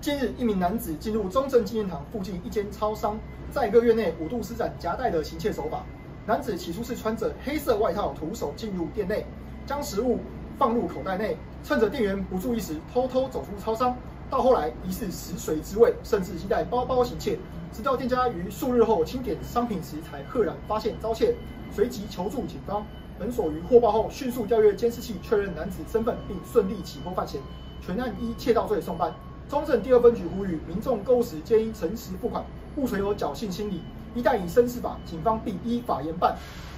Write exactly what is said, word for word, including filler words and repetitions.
近日，一名男子进入中正纪念堂附近一间超商，在一个月内五度施展夹带的行窃手法。男子起初是穿着黑色外套，徒手进入店内，将食物放入口袋内，趁着店员不注意时偷偷走出超商。到后来，疑似食髓知味，甚至携带包包行窃。直到店家于数日后清点商品时，才赫然发现遭窃，随即求助警方。本所于获报后，迅速调阅监视器，确认男子身份，并顺利起获犯嫌。全案依窃盗罪送办。中正第二分局呼吁民众购物时皆应诚实付款，勿存有侥幸心理。一旦以身试法，警方必依法严办。